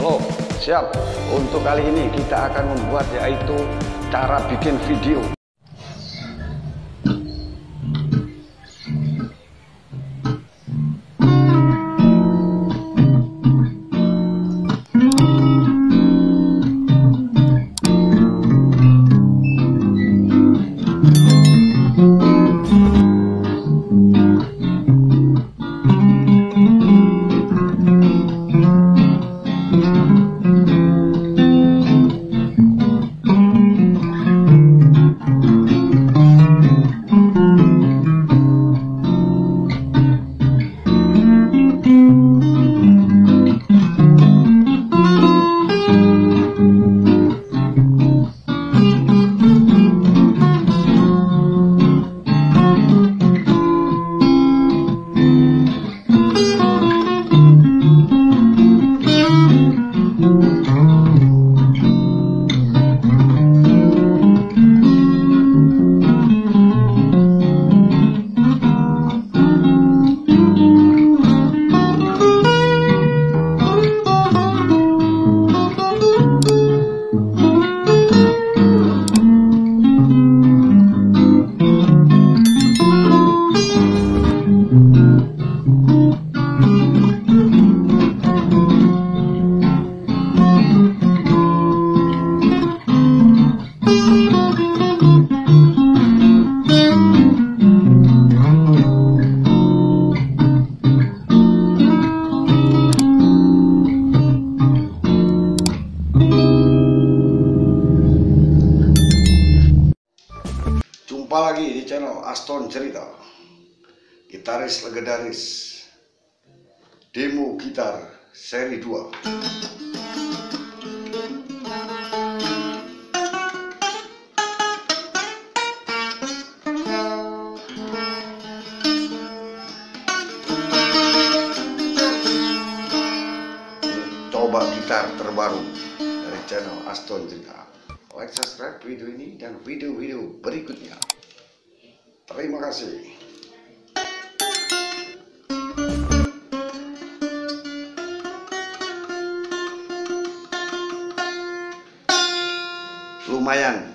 Oh, siap. Untuk kali ini kita akan membuat yaitu cara bikin video. Jumpa lagi di channel Aston Cerita. Gitaris legendaris, demo gitar seri 2. Coba gitar terbaru dari channel Aston Cerita. Like, subscribe video ini dan video-video berikutnya. Terima kasih. Lumayan